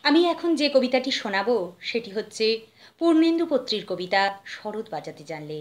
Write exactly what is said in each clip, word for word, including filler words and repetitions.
আমি এখন যে কবিতাটি শোনাবো সেটি হচ্ছে পূর্ণেন্দু পত্রীর কবিতা শরৎ বাজাতে জানলে।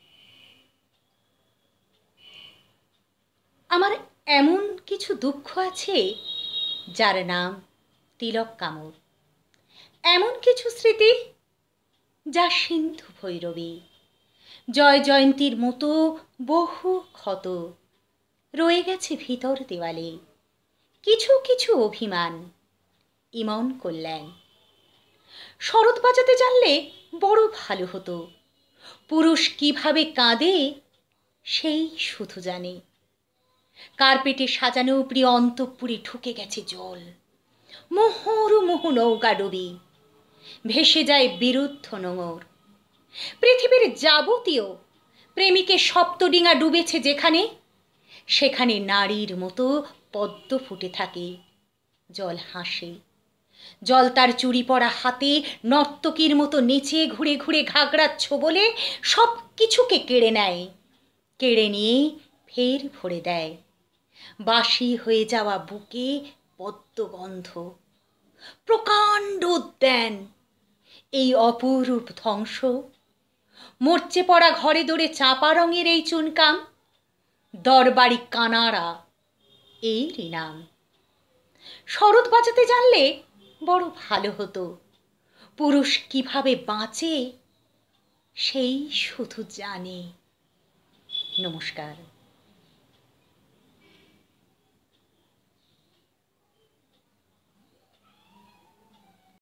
আমার এমন কিছু দুঃখ আছে যার নাম তিলক কামড়, এমন কিছু স্মৃতি যা সিন্ধু ভৈরবী, জয় জয়ন্তীর মতো বহু ক্ষত রয়ে গেছে ভিতর দেওয়ালে। কিছু কিছু অভিমান, ইমন কল্যাণ। শরৎ বাজাতে জানলে বড় ভালো হতো। পুরুষ কিভাবে কাঁদে সেই শুধু জানে। কার্পেটে সাজানো প্রিয় অন্তঃপুরে ঢুকে গেছে জল, মোহর মোহ নৌকা ডুবি ভেসে যায় বিরুদ্ধ নোঙর। পৃথিবীর যাবতীয় প্রেমিকের সপ্তডিঙা ডুবেছে যেখানে, সেখানে নারীর মতো পদ্ম ফুটে থাকে। জল হাসে, জল তার চুরি পরা হাতে নর্তকীর মতো নেচে ঘুরে ঘুরে ঘাগড়াচ্ছ বলে সব কিছুকে কেড়ে নেয়, কেড়ে নিয়ে ফের ভরে দেয়। বাসি হয়ে যাওয়া বুকে পদ্মগন্ধ, প্রকাণ্ড উদ্যান, এই অপরূপ ধ্বংস। মরচে পড়া ঘরে দৌড়ে চাপা রঙের এই চুনকাম, দরবারি কানাড়া এরই নাম। শরৎ বাজাতে জানলে বড় ভালো হতো। পুরুষ কিভাবে বাঁচে সেই শুধু জানে। নমস্কার।